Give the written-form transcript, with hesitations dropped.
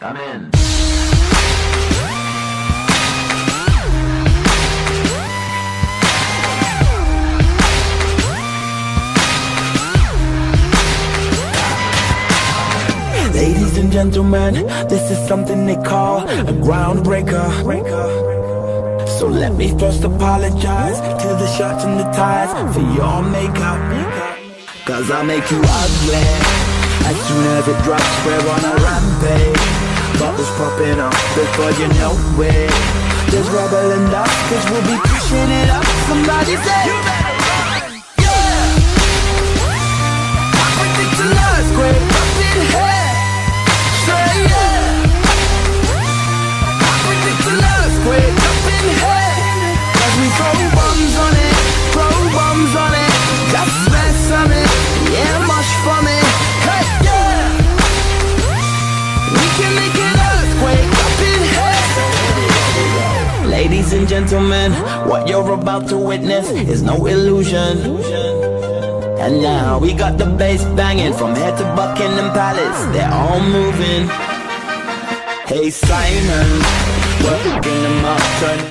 Come in. Ladies and gentlemen, this is something they call a groundbreaker. So let me first apologize to the shirts and the ties for your makeup, cause I'll make you ugly as soon as it drops. We're on a rampage, bubbles popping up before you know it. There's rubble and dust, cause we'll be pushing it up. Somebody say you better run, yeah. I predict an earthquake up in here, say yeah. I predict an earthquake up in here, cause we throw bombs on it, throw bombs on it, just mess on it, yeah, mush from it, hey, yeah. We can make an earthquake up in here. Ladies and gentlemen, what you're about to witness is no illusion. And now we got the bass banging from here to Buckingham Palace. They're all moving. Hey Simon, working them up, turn